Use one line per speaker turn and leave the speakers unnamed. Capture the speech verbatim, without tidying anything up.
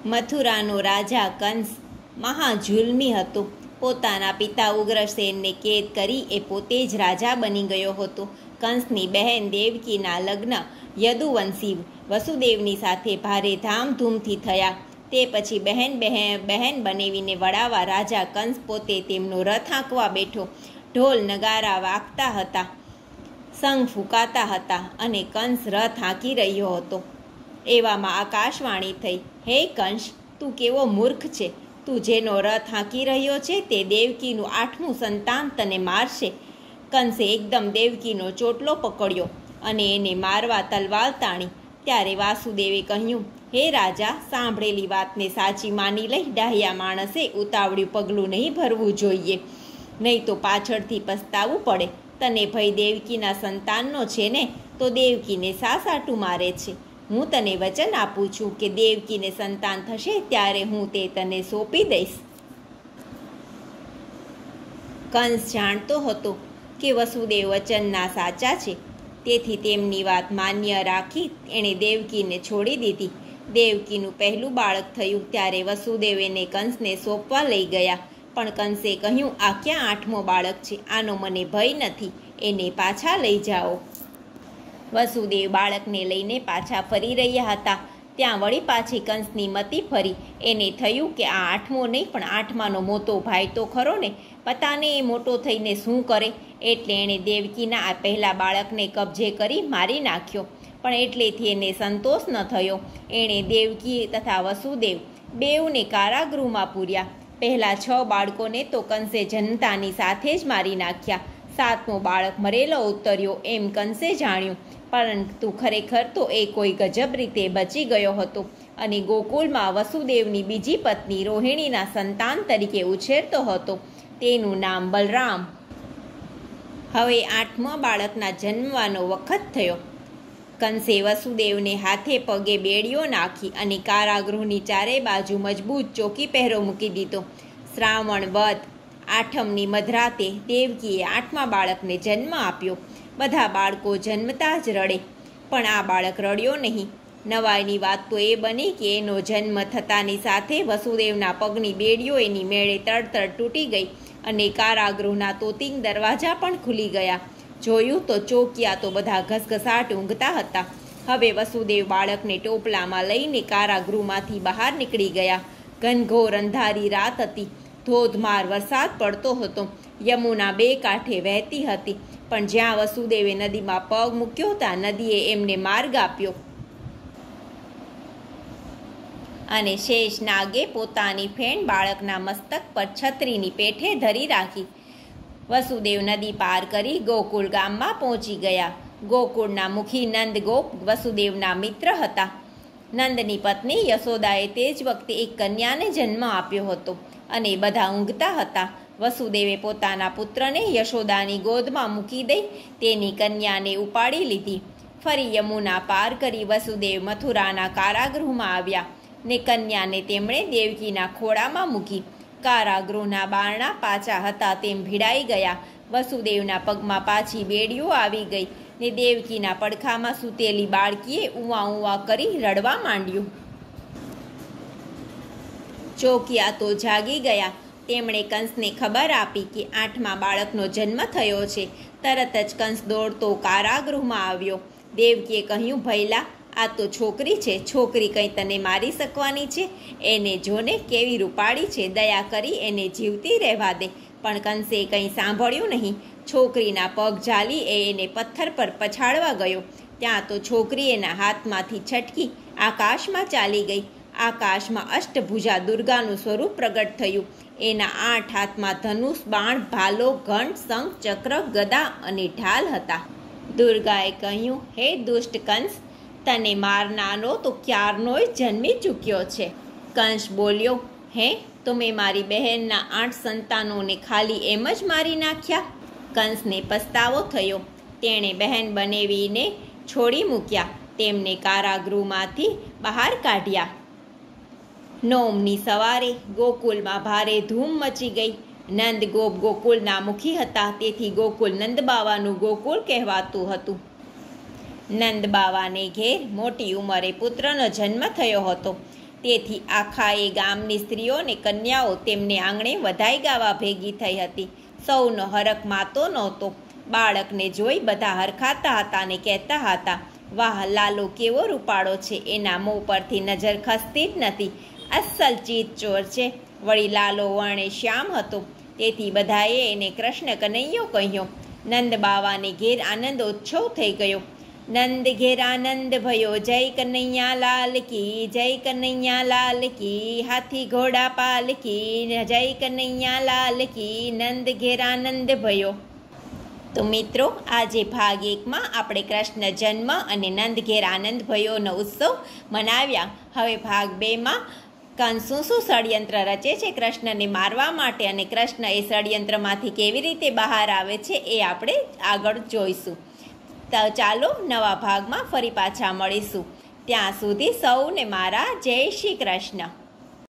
મથુરાનો રાજા કંસ મહાજુલ્મી હતો. પોતાના પિતા ઉગ્રસેનને કેદ કરી એ પોતે જ રાજા બની ગયો હતો. કંસની બહેન દેવકીના લગ્ન યદુવંશી વસુદેવની સાથે ભારે ધામધૂમથી થયા. તે પછી બહેન બહેન બહેન બનેવીને વડાવા રાજા કંસ પોતે તેમનો રથ હાંકવા બેઠો. ઢોલ નગારા વાગતા હતા, શંખ ફૂંકાતા હતા અને કંસ રથ હાંકી રહ્યો હતો. એવામાં આકાશવાણી થઈ, હે કંસ, તું કેવો મૂર્ખ છે! તું જેનો રથ હાંકી રહ્યો છે તે દેવકીનું આઠમું સંતાન તને મારશે. કંસે એકદમ દેવકીનો ચોટલો પકડ્યો અને એને મારવા તલવાર તાણી. ત્યારે વાસુદેવે કહ્યું, હે રાજા, સાંભળેલી વાતને સાચી માની લઈ ડાહ્યા માણસે ઉતાવળ્યું પગલું નહીં ભરવું જોઈએ, નહીં તો પાછળથી પસ્તાવું પડે. તને ભય દેવકીના સંતાનનો છે ને, તો દેવકીને શા સાટું મારે છે? હું તને વચન આપું છું કે દેવકીને સંતાન થશે ત્યારે હું તે તને સોંપી દઈશ. કંસ જાણતો હતો કે વસુદેવ વચનના સાચા છે, તેથી તેમની વાત માન્ય રાખી એણે દેવકીને છોડી દીધી. દેવકીનું પહેલું બાળક થયું ત્યારે વસુદેવ એને કંસને સોંપવા લઈ ગયા. પણ કંસે કહ્યું, આ ક્યાં આઠમો બાળક છે? આનો મને ભય નથી, એને પાછા લઈ જાઓ. વસુદેવ બાળકને લઈને પાછા ફરી રહ્યા હતા. ત્યાં વળી પાછી કંસની મતિ ફરી. એને થયું કે આ આઠમો નહીં પણ આઠમાનો મોટો ભાઈ તો ખરો ને, પતાને એ મોટો થઈને શું કરે? એટલે એણે દેવકીના આ પહેલા બાળકને કબજે કરી મારી નાખ્યો. પણ એટલેથી એને સંતોષ ન થયો. એણે દેવકી તથા વસુદેવ બેઉને કારાગૃહમાં પૂર્યા. પહેલાં છ બાળકોને તો કંસે જનતાની સાથે જ મારી નાખ્યા. સાતમો બાળક મરેલો ઉતર્યો એમ કંસે જાણ્યું. પરંતુ ખરેખર તો એ કોઈ ગજબ રીતે બચી ગયો હતો અને ગોકુળમાં વસુદેવની બીજી પત્ની રોહિણીના સંતાન તરીકે ઉછેરતો હતો. તેનું નામ બલરામ. હવે આઠમા બાળકના જન્મવાનો વખત થયો. કંસે વસુદેવને હાથે પગે બેડીઓ નાખી અને કારાગૃહની ચારે બાજુ મજબૂત ચોકી પહેરો મૂકી દીધો. શ્રાવણ વદ આઠમની મધરાતે દેવકીએ આઠમા બાળકને જન્મ આપ્યો. બધા બાળકો જન્મતા જ રડે, પણ આ બાળક રડ્યો નહીં. નવાઈની વાત તો એ બની કે એનો જન્મ થતાની સાથે વસુદેવના પગની બેડીઓ એની મેળે તડતડ તૂટી ગઈ અને કારાગૃહના તોતિંગ દરવાજા પણ ખુલી ગયા. જોયું તો ચોકિયા તો બધા ઘસઘસાટ ઊંઘતા હતા. હવે વસુદેવ બાળકને ટોપલામાં લઈને કારાગૃહમાંથી બહાર નીકળી ગયા. ઘનઘોર અંધારી રાત હતી. ધોધમાર વરસાદ પડતો હતો. યમુના બે કાંઠે વહેતી હતી. પણ જ્યાં વસુદેવે નદીમાં પગ મૂક્યો ત્યાં નદીએ એમને માર્ગ આપ્યો અને શેષ નાગે પોતાની ફેણ બાળકના મસ્તક પર છત્રીની પેઠે ધરી રાખી. વસુદેવ નદી પાર કરી ગોકુળ ગામમાં પહોંચી ગયા. ગોકુળના મુખી નંદ ગોપ વસુદેવના મિત્ર હતા. નંદની પત્ની યશોદાએ તે જ વખતે એક કન્યાને જન્મ આપ્યો હતો અને બધા ઊંઘતા હતા. વસુદેવે પોતાના પુત્રને યશોદાની ગોદમાં મૂકી દઈ તેની કન્યાને ઉપાડી લીધી. ફરી યમુના પાર કરી વસુદેવ મથુરાના કારાગૃહમાં આવ્યા ને કન્યાને તેમણે દેવકીના ખોળામાં મૂકી. કારાગૃહના બારણા પાછા હતા તેમ ભીડાઈ ગયા. વસુદેવના પગમાં પાછી બેડીઓ આવી ગઈ ને દેવકીના પડખામાં સૂતેલી બાળકીએ ઉવા ઉવા કરી રડવા માંડ્યું. ચોકિયા તો જાગી ગયા. તેમણે કંસને ખબર આપી કે આઠમા બાળકનો જન્મ થયો છે. તરત જ કંસ દોડતો કારાગૃહમાં આવ્યો. દેવકીએ કહ્યું, ભૈલા, આ તો છોકરી છે. છોકરી કંઈ તને મારી શકવાની છે? એને જોને કેવી રૂપાળી છે, દયા કરી એને જીવતી રહેવા દે. પણ કંસે કંઈ સાંભળ્યું નહીં. છોકરીના પગ ઝાલી એ એને પથ્થર પર પછાડવા ગયો. ત્યાં તો છોકરી એના હાથમાંથી છટકી આકાશમાં ચાલી ગઈ. આકાશમાં અષ્ટભુજા દુર્ગાનું સ્વરૂપ પ્રગટ થયું. એના આઠ હાથમાં ધનુષ, બાણ, ભાલો, ઘંટ, શંખ, ચક્ર, ગદા અને ઢાલ હતા. દુર્ગાએ કહ્યું, હે દુષ્ટ કંસ, તને મારનારો તો ક્યારનોય જન્મી ચૂક્યો છે. કંસ બોલ્યો, હે, તો મેં મારી બહેનના આઠ સંતાનોને ખાલી એમ જ મારી નાખ્યા? કંસને પસ્તાવો થયો. તેણે બહેન બનેવીને છોડી મૂક્યા. તેમને કારાગૃહમાંથી બહાર કાઢ્યા. નોમની સવારે ગોકુલમાં ભારે ધૂમ મચી ગઈ. નંદ ગોપ ગોકુલના મુખી હતા, તેથી ગોકુલ નંદબાવાનું ગોકુળ કહેવાતું હતું. નંદબાવાને ઘેર મોટી ઉંમરે પુત્રનો જન્મ થયો હતો. તેથી આખા એ ગામની સ્ત્રીઓ અને કન્યાઓ તેમને આંગણે વધાઈ ગાવા ભેગી થઈ હતી. સૌનો હરખ માતો નહોતો. બાળકને જોઈ બધા હરખાતા હતા અને કહેતા હતા, વાહ, લાલો કેવો રૂપાળો છે, એના મોં પરથી નજર ખસતી જ નથી, અસલ ચીત ચોર છે. વળી લાલો વર્ણે શ્યામ હતો, તેથી બધાએ એને કૃષ્ણ કનૈયો કહ્યો. નંદ બાવાને ઘેર આનંદોત્સવ થઈ ગયો. નંદ ઘેર આનંદ ભયો, જય કનૈયા લાલ કી, જય કનૈયા લાલ કી, હાથી ઘોડા પાલ કી, જય કનૈયા લાલ કી, નંદ ઘેર આનંદ ભયો. તો મિત્રો, આજે ભાગ એકમાં આપણે કૃષ્ણ જન્મ અને નંદ ઘેર આનંદ ભયોનો ઉત્સવ મનાવ્યા. હવે ભાગ બેમાં કંસ શું શું ષડયંત્ર રચે છે કૃષ્ણને મારવા માટે અને કૃષ્ણ એ ષડયંત્રમાંથી કેવી રીતે બહાર આવે છે એ આપણે આગળ જોઈશું. તો ચાલો નવા ભાગમાં ફરી પાછા મળીશું. ત્યાં સુધી સૌને મારા જય શ્રી કૃષ્ણ.